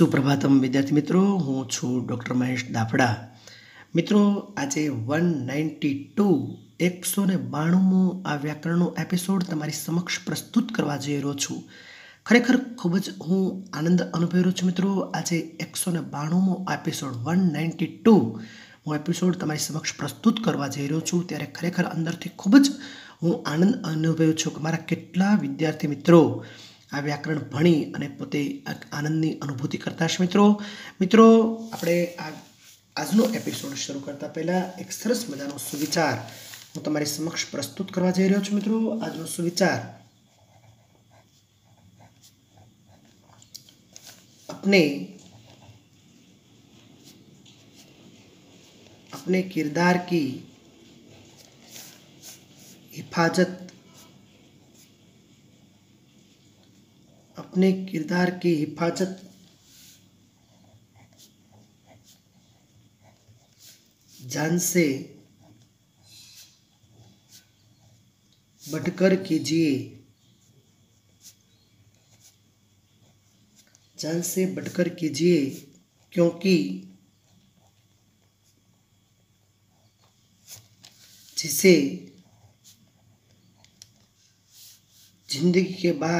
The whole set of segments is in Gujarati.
સુપ્રભાતમ વિદ્યાર્થી મિત્રો, હું છું ડૉક્ટર મહેશ દાફડા. મિત્રો, આજે 192 આ વ્યાકરણનો એપિસોડ તમારી સમક્ષ પ્રસ્તુત કરવા જઈ રહ્યો છું. ખરેખર ખૂબ જ હું આનંદ અનુભવી રહ્યો છું. મિત્રો, આજે 192મો એપિસોડ 192 એપિસોડ તમારી સમક્ષ પ્રસ્તુત કરવા જઈ રહ્યો છું. ત્યારે ખરેખર અંદરથી ખૂબ જ હું આનંદ અનુભવ્યો છું કે મારા કેટલા વિદ્યાર્થી મિત્રો આ વ્યાકરણ ભણી અને પોતે આનંદની અનુભૂતિ કરતા હશે. મિત્રો આપણે આજનો એપિસોડ શરૂ કરતા પહેલાં એક સરસ મજાનો સુવિચાર હું તમારી સમક્ષ પ્રસ્તુત કરવા જઈ રહ્યો છું. મિત્રો, આજનો સુવિચાર: अपने किरदार की हिफाजत जान से बढ़कर कीजिए क्योंकि जिसे जिंदगी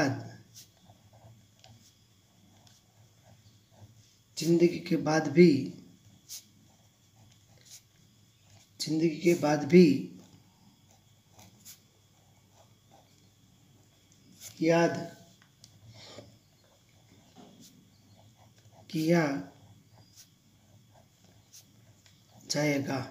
के बाद भी याद किया जाएगा.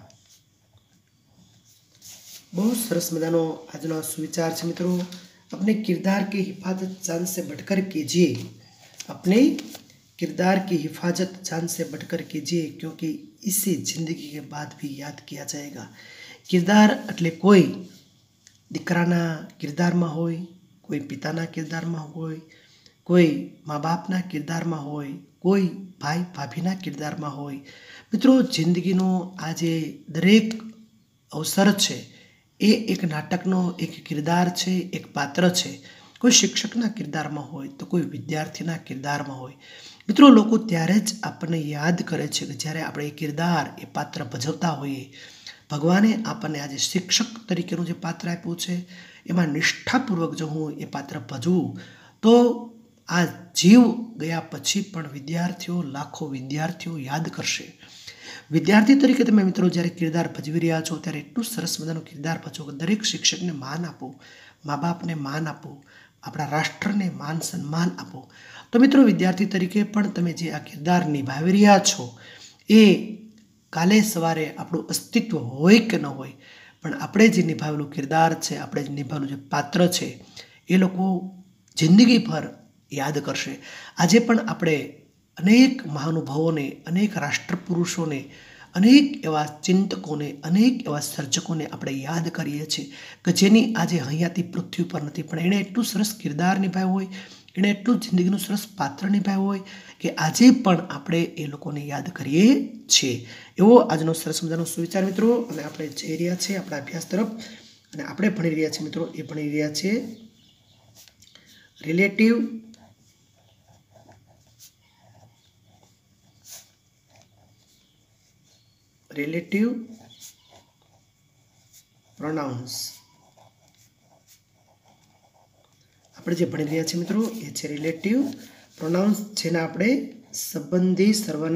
बहुत सरस मजानो आजनो सुविचार है. मित्रों, अपने किरदार की हिफाजत जान से बढ़कर कीजिए. अपने किरदार की हिफाजत जान से बढ़कर कीजिए क्योंकि इसे जिंदगी के बाद भी याद किया जाएगा. किरदार એટલે કોઈ દીકરાના કિરદારમાં હોય, કોઈ પિતાના કિરદારમાં હોય, કોઈ મા બાપના કિરદારમાં હોય, કોઈ ભાઈ ભાભીના કિરદારમાં હોય. મિત્રો, જિંદગીનો આ જે દરેક અવસર છે એ એક નાટકનો એક કિરદાર છે, એક પાત્ર છે. કોઈ શિક્ષકના કિરદારમાં હોય તો કોઈ વિદ્યાર્થીના કિરદારમાં હોય. મિત્રો, લોકો ત્યારે જ આપણને યાદ કરે છે કે જ્યારે આપણે એ કિરદાર એ પાત્ર ભજવતા હોઈએ. ભગવાને આપણને આજે શિક્ષક તરીકેનું જે પાત્ર આપ્યું છે એમાં નિષ્ઠાપૂર્વક જો હું એ પાત્ર ભજવું તો આ જીવ ગયા પછી પણ વિદ્યાર્થીઓ, લાખો વિદ્યાર્થીઓ યાદ કરશે. વિદ્યાર્થી તરીકે તમે મિત્રો જ્યારે કિરદાર ભજવી રહ્યા છો ત્યારે એટલું સરસ મજાનું કિરદાર ભજવો કે દરેક શિક્ષકને માન આપો, મા બાપને માન આપો, આપણા રાષ્ટ્રને માન સન્માન આપો. તો મિત્રો, વિદ્યાર્થી તરીકે પણ તમે જે આ કિરદાર નિભાવી રહ્યા છો એ કાલે સવારે આપણું અસ્તિત્વ હોય કે ન હોય પણ આપણે જે નિભાવેલું કિરદાર છે, આપણે જે નિભાવેલું જે પાત્ર છે એ લોકો જિંદગીભર યાદ કરશે. આજે પણ આપણે અનેક મહાનુભાવોને, અનેક રાષ્ટ્રપુરુષોને, અનેક એવા ચિંતકોને, અનેક એવા સર્જકોને આપણે યાદ કરીએ છીએ કે જેની આજે હયાતી પૃથ્વી પર નથી પણ એણે એટલું સરસ કિરદાર નિભાવ્યું હોય, એણે એટલું જિંદગીનું સરસ પાત્ર નિભાવ્યું હોય કે આજે પણ આપણે એ લોકોને યાદ કરીએ છીએ. એવો આજનો સરસ મજાનો સુવિચાર મિત્રો. અને આપણે જઈ રહ્યા છીએ આપણા અભ્યાસ તરફ અને આપણે ભણી રહ્યા છીએ મિત્રો, એ ભણી રહ્યા છીએ રિલેટિવ પ્રોનાઉન્સ. આપણે જે ભણી રહ્યા છીએ મિત્રો એ છે રિલેટિવ પ્રોનાઉન્સ, જેના આપણે સંબંધી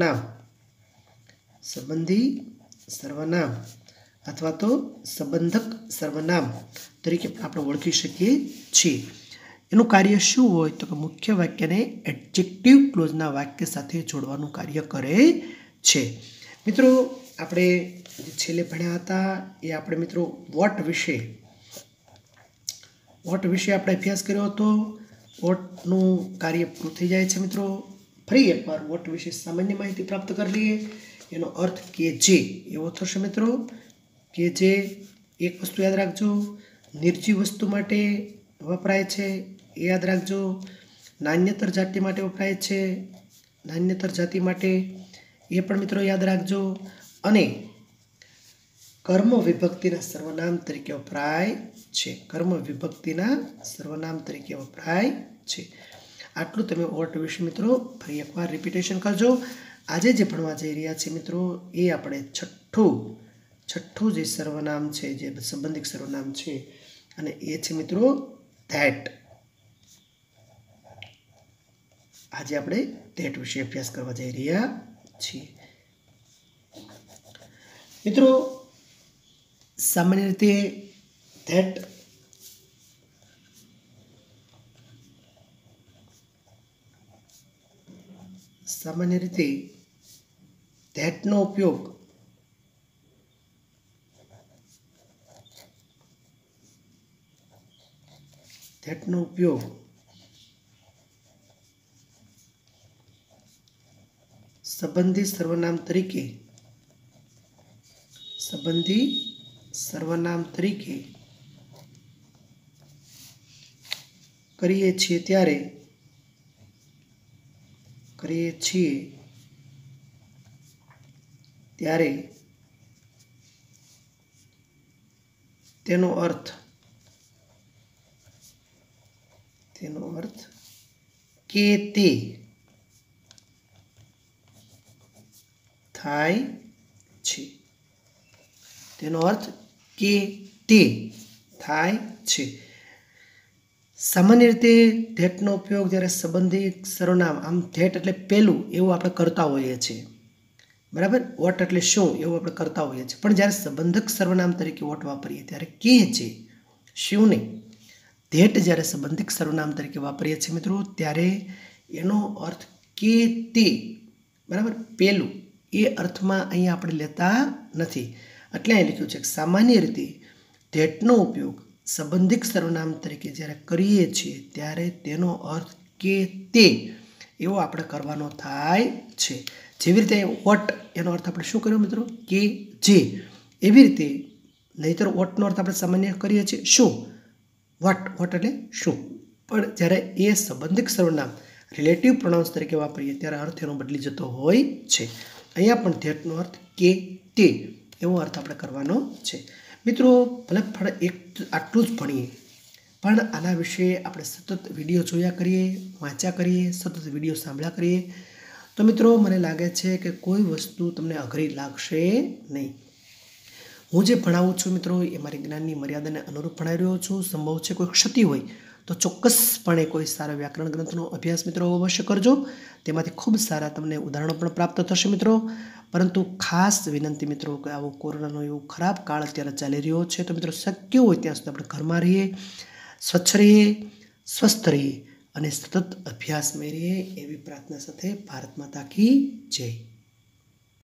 સર્વનામ અથવા તો સંબંધક સર્વનામ તરીકે આપણે ઓળખી શકીએ છીએ. એનું કાર્ય શું હોય તો કે મુખ્ય વાક્યને એડજેક્ટિવ ક્લોઝના વાક્ય સાથે જોડવાનું કાર્ય કરે છે. મિત્રો, આપણે જે છેલ્લે ભણ્યા હતા એ આપણે મિત્રો વોટ વિશે આપણે અભ્યાસ કર્યો હતો. વોટનું કાર્ય પૂરું થઈ જાય છે મિત્રો. ફરી એકવાર વોટ વિશે સામાન્ય માહિતી પ્રાપ્ત કરી લઈએ. એનો અર્થ કે જે એવો થશે મિત્રો કે જે. એક વસ્તુ યાદ રાખજો, નિર્જીવ વસ્તુ માટે વપરાય છે એ યાદ રાખજો. નાન્યતર જાતિ માટે વપરાય છે, નાન્યતર જાતિ માટે એ પણ મિત્રો યાદ રાખજો. અને કર્મ વિભક્તિના સર્વનામ તરીકે વપરાય છે. કર્મ વિભક્તિના સર્વનામ તરીકે વપરાય છે. આટલું તમે ઓટ વિશે મિત્રો ફરી એકવાર રિપીટેશન કરજો। આજે જે ભણવા જઈ રહ્યા છે મિત્રો એ આપણે છઠ્ઠું જે સર્વનામ છે, જે સંબંધિત સર્વનામ છે, અને એ છે મિત્રો ધેટ। આજે આપણે ધેટ વિશે અભ્યાસ કરવા જઈ રહ્યા છીએ। મિત્રો સામાન્ય રીતે ધેટ ધેટનો ઉપયોગ સંબંધી સર્વનામ તરીકે કરીએ છીએ ત્યારે તેનો અર્થ કે તે થાય છે। તેનો અર્થ કે તે થાય છે। સામાન્ય રીતે ધેટનો ઉપયોગ જ્યારે સંબંધિત સર્વનામ, આમ ધેટ એટલે પેલું એવું આપણે કરતા હોઈએ છીએ, બરાબર। વોટ એટલે શું એવું આપણે કરતા હોઈએ છીએ, પણ જ્યારે સંબંધક સર્વનામ તરીકે વોટ વાપરીએ ત્યારે કે છે, શું નહીં। ધેટ જ્યારે સંબંધિત સર્વનામ તરીકે વાપરીએ છીએ મિત્રો ત્યારે એનો અર્થ કે તે, બરાબર, પેલું, એ અર્થમાં અહીંયા આપણે લેતા નથી। એટલે અહીં લખ્યું છે કે સામાન્ય રીતે ધેટનો ઉપયોગ સંબંધિત સર્વનામ તરીકે જ્યારે કરીએ છીએ ત્યારે તેનો અર્થ કે તે એવો આપણે કરવાનો થાય છે। જેવી રીતે વોટ એનો અર્થ આપણે શું કર્યો મિત્રો, કે જે, એવી રીતે નહીંતર વોટનો અર્થ આપણે સામાન્ય કરીએ છીએ શું, વોટ એટલે શું, પણ જ્યારે એ સંબંધિત સર્વનામ રિલેટિવ પ્રોનાઉન્સ તરીકે વાપરીએ ત્યારે અર્થ એનો બદલી જતો હોય છે। અહીંયા પણ ધેટનો અર્થ કે તે એવો અર્થ આપણે કરવાનો છે। મિત્રો ભલે આટલું જ ભણીએ, પણ આના વિશે આપણે સતત વિડીયો જોયા કરીએ, વાંચ્યા કરીએ, સતત વિડીયો સાંભળ્યા કરીએ, તો મિત્રો મને લાગે છે કે કોઈ વસ્તુ તમને અઘરી લાગશે નહીં। હું જે ભણાવું છું મિત્રો એ મારી જ્ઞાનની મર્યાદાને અનુરૂપ ભણાવી રહ્યો છું। સંભવ છે કોઈ ક્ષતિ હોય તો ચોક્કસપણે કોઈ સારા વ્યાકરણ ગ્રંથનો અભ્યાસ મિત્રો અવશ્ય કરજો, તેમાંથી ખૂબ સારા તમને ઉદાહરણો પણ પ્રાપ્ત થશે મિત્રો। પરંતુ ખાસ વિનંતી મિત્રો કે આવો કોરોનાનો એવો ખરાબ કાળ અત્યારે ચાલી રહ્યો છે, તો મિત્રો શક્ય હોય ત્યાં સુધી આપણે ઘરમાં રહીએ, સ્વચ્છ રહીએ, સ્વસ્થ રહીએ અને સતત અભ્યાસમાં રહીએ એવી પ્રાર્થના સાથે ભારત માતા કી જય।